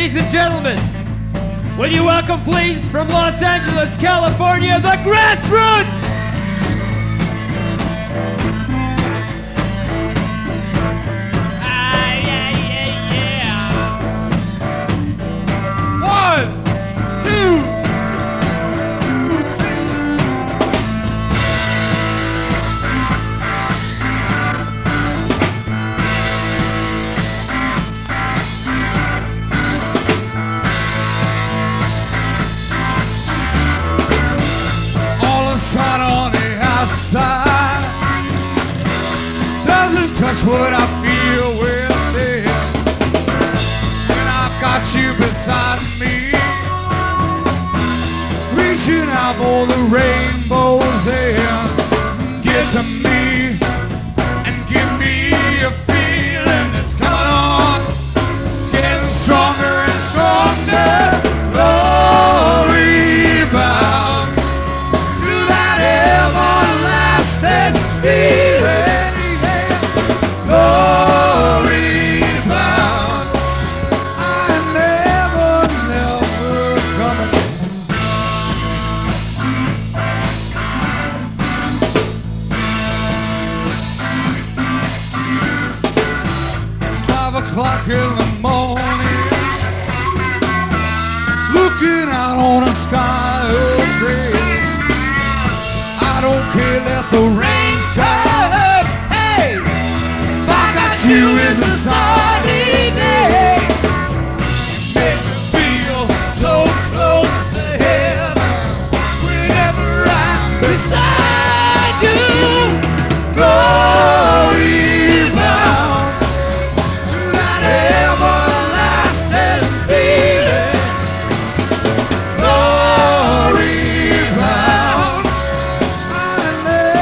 Ladies and gentlemen, will you welcome, please, from Los Angeles, California, the Grassroots! Touch what I feel within when I've got you beside me, reaching out for the rainbows and get to me and give me a feeling that's coming on. It's getting stronger and stronger. Glory bound to that everlasting feeling. Glory bound, I never coming. It's 5 o'clock in the morning, looking out on a sky of gray. I don't care, let the rains come. You is a sunny day. Make me feel so close to heaven whenever I'm beside you. Glory bound to that everlasting feeling. Glory bound, I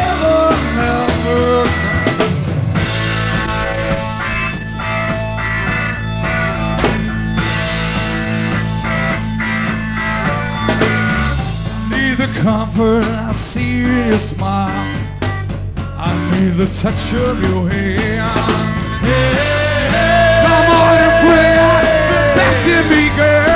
never comfort I see in your smile. I need the touch of your hand. Yeah. Come on and bring out the best in me, girl.